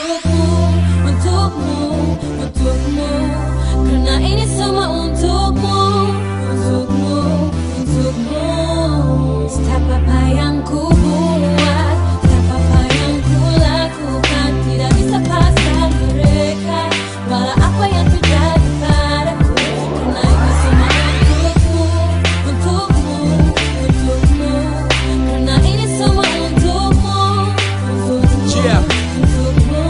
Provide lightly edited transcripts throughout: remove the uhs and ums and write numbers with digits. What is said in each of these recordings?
untukmu, untukmu, untukmu. Karena ini semua untukmu, untukmu, untukmu. Setiap apa yang ku buat, setiap apa yang ku lakukan, tidak bisa paksa mereka walau apa yang terjadi padaku. Karena ini semua untukmu, untukmu, untukmu. Karena ini semua untukmu, untukmu, untukmu.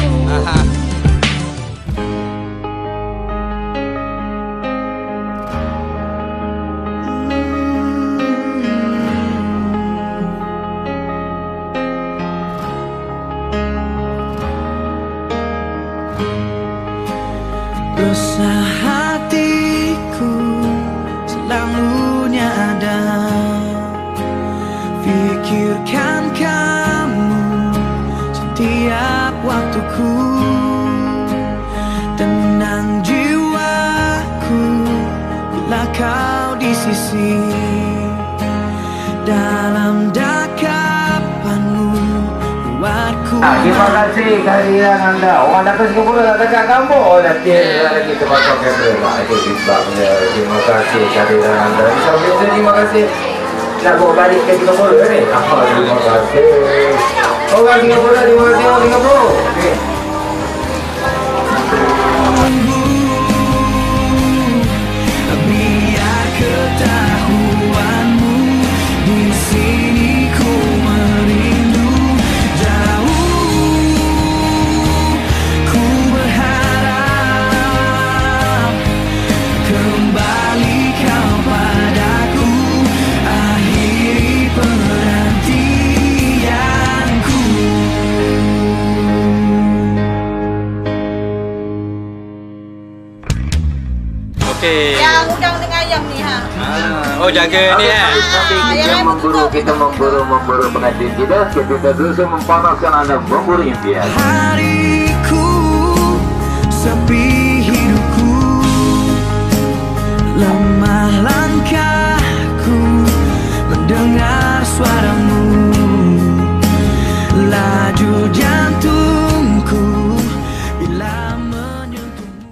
Resah hatiku selalunya ada, pikirkan kamu setiap waktuku. Tenang jiwaku bila kau di sisi, dalam dekapanmu buatku. Terima kasih kehadiran anda. Orang datang Singapura nak dekat kampung. Oh, dah lagi terpaksa kamera. Itu sebabnya. Terima kasih kehadiran anda. Terima kasih. Nak bawa balik ke Singapura ni? Terima kasih. Orang Singapura, terima kasih orang Singapura. Okay. Biar ketahuanmu di sini ku merindu jauh. Ku berharap kembali kau padaku, akhiri penantianku. Okey. Yang udang dengan ayam ni ha. Oh jaga ni Tapi kita memburu pengantin kita terus mempanaskan anda memburu impian. Hariku sepi hidupku, lemah langkahku mendengar suaramu, laju jantungku bila menyentuhmu.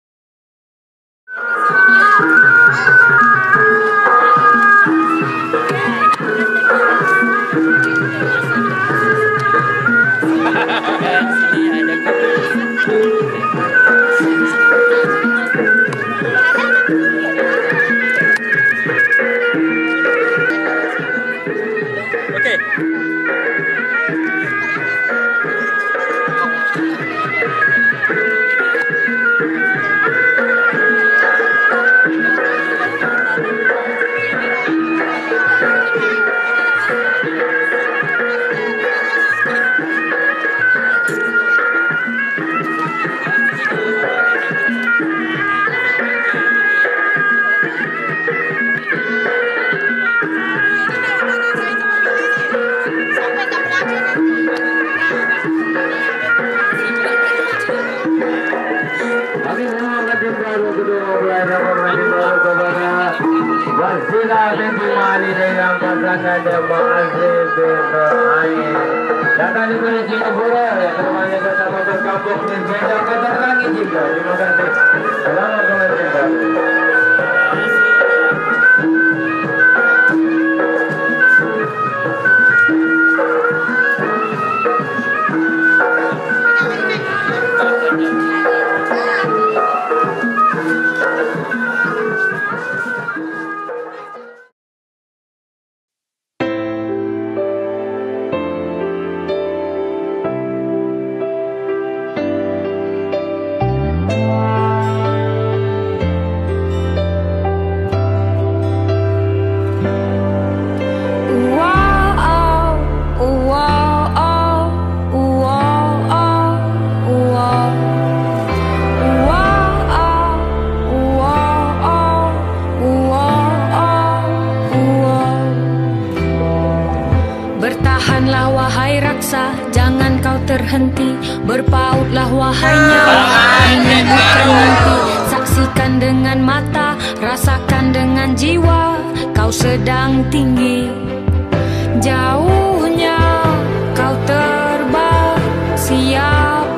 Okey. Kami mohon baru kedua mulai rapat baru kepada Fadzilah binti Mali dengan pasangan jemaah Asri Fadzilah. Datang dari Singapura, temannya datang berkampung di Jeddah, Kota Gelanggi juga. Terima kasih. Selamat kemerdekaan. Bertahanlah wahai raksa, jangan kau terhenti. Berpautlah wahai nyawa, ini bukan mimpi. Saksikan dengan mata, rasakan dengan jiwa. Kau sedang tinggi, jauhnya kau terbang. Siap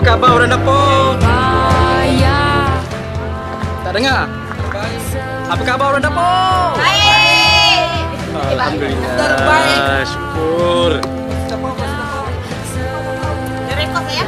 khabar orang dapur? Payah. Tak dengar? Apa khabar orang dapur? Baik. Alhamdulillah. Terbaik. Syukur. Dia rekod saya.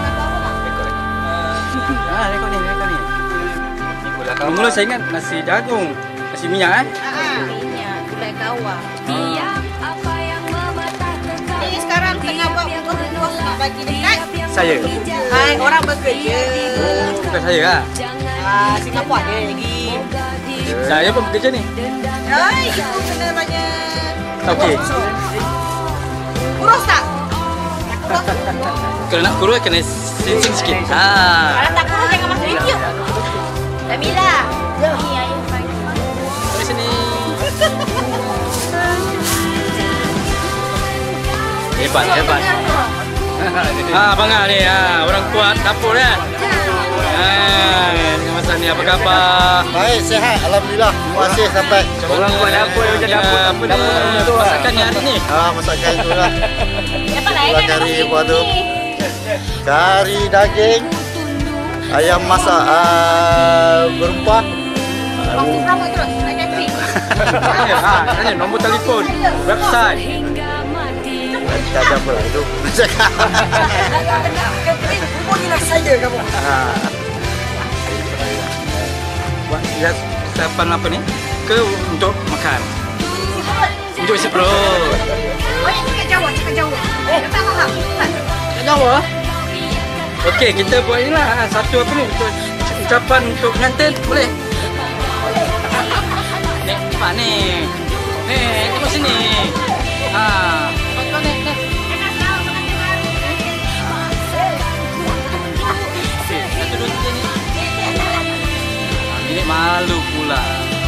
Rekod ni. Mula-mula saya ingat nasi jagung, nasi minyak Minyak, gulai kawah. Tiap apa yang mematah tekak. Ini sekarang tengah buat bungkus nak bagi dekat. Saya. Hai, orang bekerja. Bukan saya lah. Singapura ada lagi. Saya pun bekerja ni. Hai, itu kena banyak. Okey. Kurus tak? Kalau nak kurus kena sing sikit. Kalau tak kurus jangan masuk video. Kamila. Ni ayah bagi. Di sini. Hebat. Abang ni, orang kuat dapur kan? Dengan masa ni apa khabar? Baik, sihat. Alhamdulillah. Terima kasih sampai. Orang kuat dapur macam dapur. Apa ni? Masakan ni hari ni? Masakan tu lah. Dapat lain kan Kari masuk buat tu. sini. Kari daging. Ayam masak berempah. Waktu sama terus. Nak catering. Tanya nombor telefon, website. Tak ada apa lah itu. Cakap. Catering hubungilah saya kamu. Buat siapan apa ni? Ke untuk makan? Untuk isi perut. Banyak cakap Jawa. Tak faham. Tak Jawa? Okey, kita buat ni lah. Satu apa ni? Untuk ucapan untuk pengantin. Boleh? Pak ni. Tengok sini. Satu, dua, tiga ni. Ini malu pula.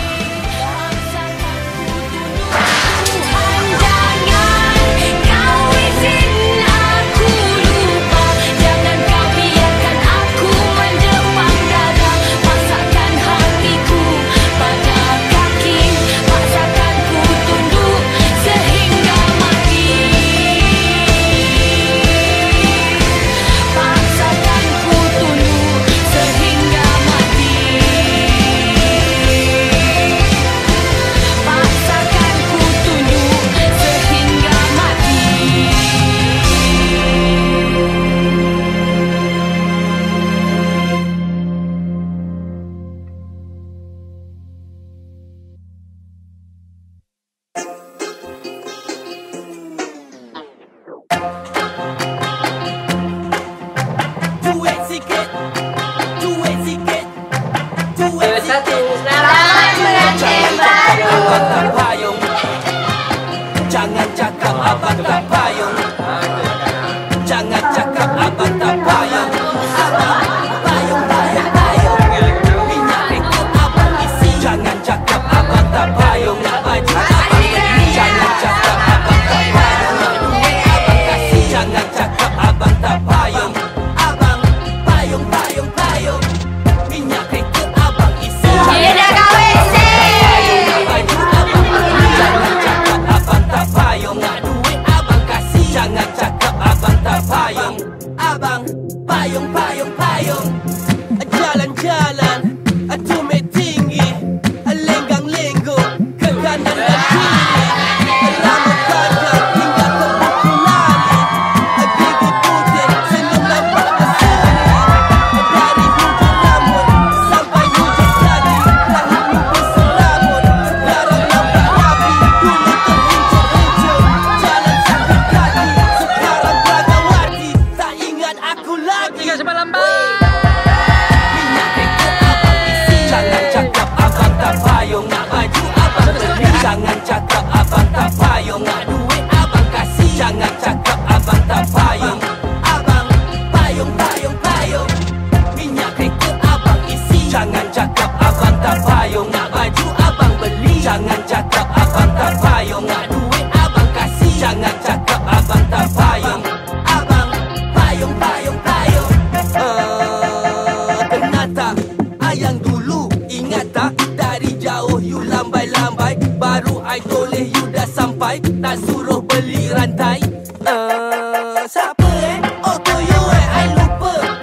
Jangan cakap abang tak payung. Jangan cakap abang tak payung. Abang payung. Minyak rekod abang isi. Jangan cakap abang tak payung. Baju abang beli. Jangan cakap abang tak payung. Duit abang kasih. Jangan cakap abang tak payung. Abang payung. Minyak rekod abang isi. Dia dah kahwin sih. Baju abang beli. Jangan cakap abang tak payung. Duit abang kasih. Jangan cakap abang tak payung. Abang payung. Jalan-jalan tumit tinggi, lenggang-lenggok ke kanan dan kiri. Rambut panjang hingga ke buku lali. Gigi putih senyum nampak berseri. Dari hujung rambut sampai hujung kaki. Lahir mimpi seramut, sekarang nampak rapi. Dulu terhincur-hincur, jalan sakit kaki. Sekarang Pragawati, tak ingat aku lagi. Ingat sebab lambat. Minyak rekod abang isi. Jangan cakap abang tak payung. Nak baju abang beli. Jangan cakap abang tak payung. Nak duit abang kasih. Jangan cakap abang tak payung. Abang payung. Minyak rekod abang isi. Jangan cakap abang tak payung. Nak baju abang beli. Jangan cakap abang tak payung. Nak duit abang kasih. Jangan cakap abang tak payung. Abang payung. Kenal tak ayang dulu? Ingat tak? Dari jauh you lambai-lambai. Baru I toleh you dah sampai. Tak suruh beli rantai. Siapa Oh tu you I lupa.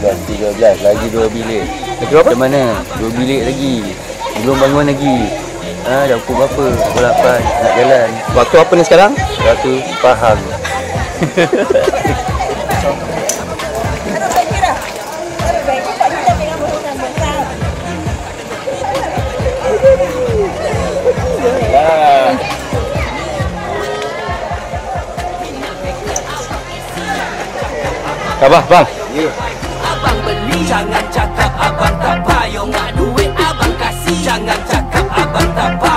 12, 13, lagi 2 bilik. Lagi berapa? Macam mana? 2 bilik lagi. Belum bangun lagi. Dah pukul berapa? Pukul 8 nak jalan. Waktu apa ni sekarang? Waktu Pahang. Abah, bang. Abang beli, jangan cakap abang tak payung. Nak duit abang kasih, jangan cakap abang tak payung.